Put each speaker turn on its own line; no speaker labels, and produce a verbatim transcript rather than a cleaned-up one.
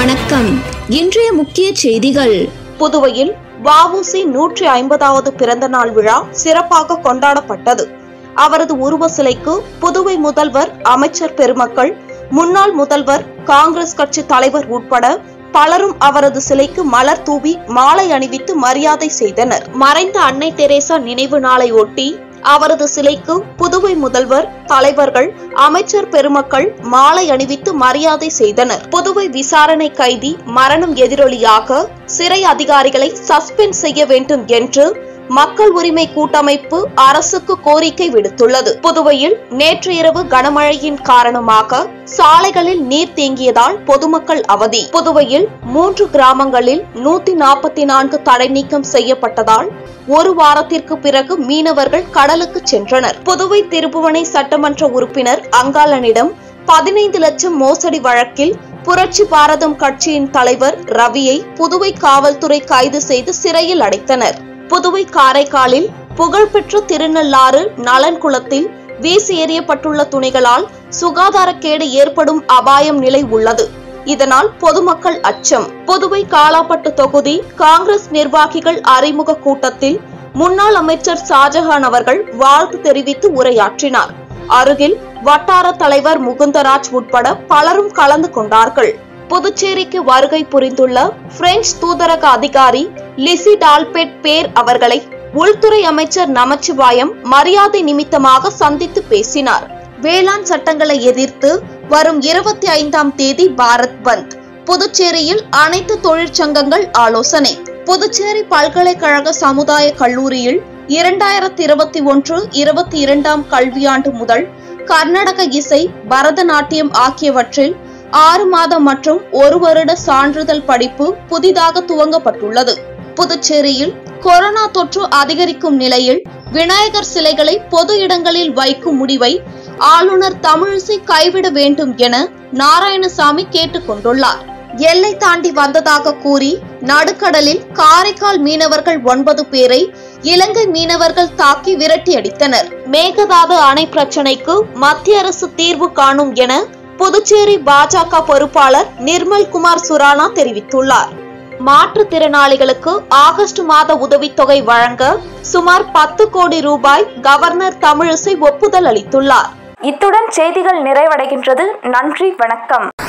வணக்கம். இன்றைய முக்கிய செய்திகள்.
புதுவையில் வ.உ.சி நூற்றி ஐம்பதாவது பிறந்த நாள் விழா சிறப்பாக கொண்டாடப்பட்டது. அவரது உருவ சிலைக்கு புதுவை முதல்வர், அமைச்சர் பெருமக்கள், முன்னாள் முதல்வர், காங்கிரஸ் கட்சி தலைவர் உட்பட பலரும் அவரது சிலைக்கு மலர் தூவி மாலை அணிவித்து மரியாதை செய்தனர். மறைந்த அன்னை தெரேசா நினைவு நாளை ஒட்டி அவரது சிலைக்கு புதுவை முதல்வர், தலைவர்கள், அமைச்சர் பெருமக்கள் மாலை அணிவித்து மரியாதை செய்தனர். புதுவை விசாரணை கைதி மரணம் எதிரொலியாக சிறை அதிகாரிகளை சஸ்பெண்ட் செய்ய வேண்டும் என்று மக்கள் உரிமை கூட்டமைப்பு அரசுக்கு கோரிக்கை விடுத்துள்ளது. புதுவையில் நேற்று இரவு கனமழையின் காரணமாக சாலைகளில் நீர் தேங்கியதால் பொதுமக்கள் அவதி. புதுவையில் மூன்று கிராமங்களில் நூத்தி நாற்பத்தி நான்கு தடை நீக்கம் செய்யப்பட்டதால் ஒரு வாரத்திற்கு பிறகு மீனவர்கள் கடலுக்கு சென்றனர். புதுவை திருப்புவனை சட்டமன்ற உறுப்பினர் அங்காளனிடம் பதினைந்து லட்சம் மோசடி வழக்கில் புரட்சி பாரதம் கட்சியின் தலைவர் ரவியை புதுவை காவல்துறை கைது செய்து சிறையில் அடைத்தனர். புதுவை காரைக்காலில் புகழ்பெற்ற திருநள்ளாறு நலன்குளத்தில் வீசி எறியப்பட்டுள்ள துணிகளால் சுகாதாரக்கேடு ஏற்படும் அபாயம் நிலை உள்ளது. இதனால் பொதுமக்கள் அச்சம். புதுவை காலாப்பட்டு தொகுதி காங்கிரஸ் நிர்வாகிகள் அறிமுக கூட்டத்தில் முன்னாள் அமைச்சர் ஷாஜஹான் அவர்கள் வாழ்த்து தெரிவித்து உரையாற்றினார். அருகில் வட்டார தலைவர் முகுந்தராஜ் உட்பட பலரும் கலந்து கொண்டார்கள். புதுச்சேரிக்கு வருகை புரிந்துள்ள பிரெஞ்சு தூதரக அதிகாரி லிசி டால்பெட் பேர் அவர்களை உள்துறை அமைச்சர் நமச்சிவாயம் மரியாதை நிமித்தமாக சந்தித்து பேசினார். வேளாண் சட்டங்களை எதிர்த்து வரும் இருபத்தி ஐந்தாம் தேதி பாரத் பந்த். புதுச்சேரியில் அனைத்து தொழிற்சங்கங்கள் ஆலோசனை. புதுச்சேரி பல்கலைக்கழக சமுதாய கல்லூரியில் இரண்டாயிரத்தி இருபத்தி ஒன்று இருபத்தி இரண்டாம் கல்வியாண்டு முதல் கர்நாடக இசை, பரதநாட்டியம் ஆகியவற்றில் ஆறு மாதம் மற்றும் ஒரு வருட சான்றிதழ் படிப்பு புதிதாக துவங்கப்பட்டுள்ளது. புதுச்சேரியில் கொரோனா தொற்று அதிகரிக்கும் நிலையில் விநாயகர் சிலைகளை பொது இடங்களில் வைக்கும் முடிவை ஆளுநர் தமிழிசை கைவிட வேண்டும் என நாராயணசாமி கேட்டுக் கொண்டுள்ளார். எல்லை தாண்டி வந்ததாக கூறி நடுக்கடலில் காரைக்கால் மீனவர்கள் ஒன்பது பேரை இலங்கை மீனவர்கள் தாக்கி விரட்டி அடித்தனர். மேகதாது அணை பிரச்சினைக்கு மத்திய அரசு தீர்வு காணும் என புதுச்சேரி பாஜக பொறுப்பாளர் நிர்மல்குமார் சுரானா தெரிவித்துள்ளார். மாற்றுத்திறனாளிகளுக்கு ஆகஸ்ட் மாத உதவித்தொகை வழங்க சுமார் பத்து கோடி ரூபாய் கவர்னர் தமிழிசை ஒப்புதல் அளித்துள்ளார்.
இத்துடன் செய்திகள் நிறைவடைகின்றது. நன்றி, வணக்கம்.